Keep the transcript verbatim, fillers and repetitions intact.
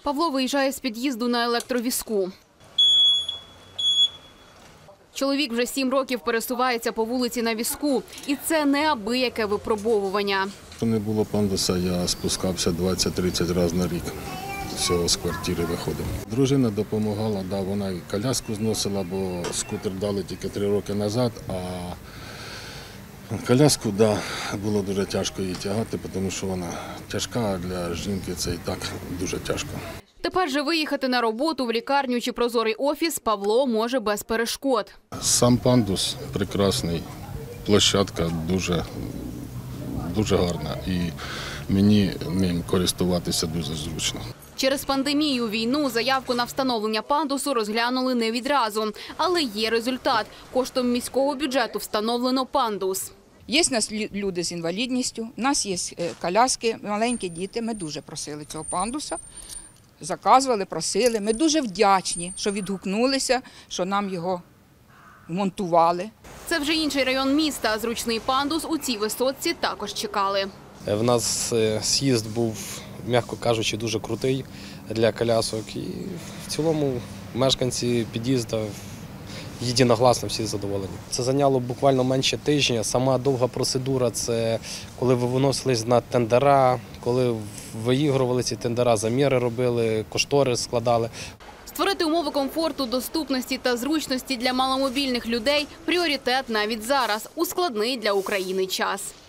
Павло виїжджає з під'їзду на електровізку. Чоловік вже сім років пересувається по вулиці на візку. І це неабияке випробовування. Якщо не було пандуса, я спускався двадцять-тридцять разів на рік. Всього з квартири виходив. Дружина допомагала, да, вона і коляску зносила, бо скутер дали тільки три роки назад, а коляску, да, було дуже тяжко її тягати, тому що вона тяжка, а для жінки це і так дуже тяжко. Тепер же виїхати на роботу в лікарню чи прозорий офіс Павло може без перешкод. Сам пандус прекрасний, площадка дуже, дуже гарна і мені ним користуватися дуже зручно. Через пандемію, війну заявку на встановлення пандусу розглянули не відразу. Але є результат. Коштом міського бюджету встановлено пандус. Є в нас люди з інвалідністю, у нас є коляски, маленькі діти. Ми дуже просили цього пандуса, заказували, просили. Ми дуже вдячні, що відгукнулися, що нам його монтували. Це вже інший район міста. Зручний пандус у цій висотці також чекали. В нас з'їзд був, м'яко кажучи, дуже крутий для колясок. І в цілому мешканці під'їзду єдиногласно всі задоволені. Це зайняло буквально менше тижня. Сама довга процедура – це коли ви виносились на тендера, коли виігрували ці тендера, заміри робили, кошторис складали. Створити умови комфорту, доступності та зручності для маломобільних людей – пріоритет навіть зараз, у складний для України час.